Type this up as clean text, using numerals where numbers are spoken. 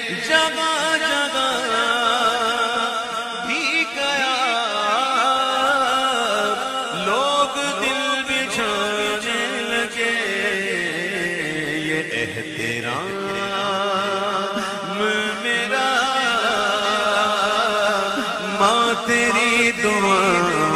जगह जगह भी गया, लोग दिल बिछाने लगे। ये एहतराम मेरा माँ तेरी दुआ